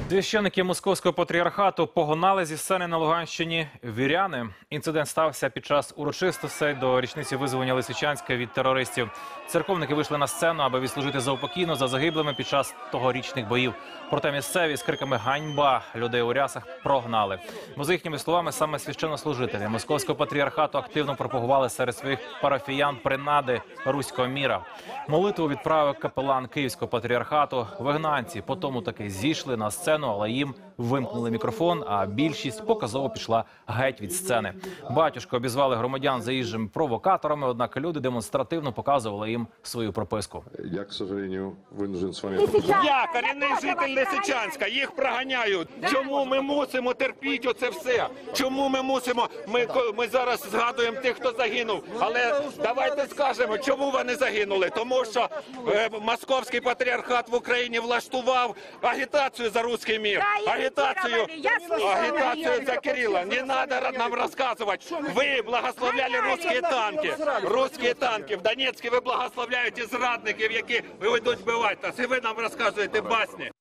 Священники Московського патріархату погнали зі сцени на Луганщині віряни. Інцидент стався під час урочистостей до річниці визволення Лисичанська від терористів. Церковники вийшли на сцену, аби відслужити заупокійно за загиблими під час тогорічних боїв. Проте місцеві з криками «Ганьба!» людей у рясах прогнали. Бо, за їхніми словами, саме священнослужителі Московського патріархату активно пропагували серед своїх парафіян принади руського міра. Молитву відправив капелан Київського патріархату. Вигнанці по тому таки зійшли на сцену, але їм вимкнули мікрофон, а більшість показово пішла геть від сцени. Батюшко обізвали громадян заїжджими провокаторами, однак люди демонстративно показували їм свою прописку. Я, к сожалению, вынужден с вами... Я корінний житель Лисичанська, їх проганяють. Чому ми мусимо терпіти оце все? Чому ми мусимо? Ми зараз згадуємо тих, хто загинув. Але давайте скажемо, чому вони загинули. Тому що Московський патріархат в Україні влаштував агітацію за руський мір. Агітацію за Кирила. Не треба нам розказувати. Ви благословляли русські танки. Русські танки. В Донецьку ви благословляєте зрадників, які ведуть вбивати нас. І ви нам розказуєте басні.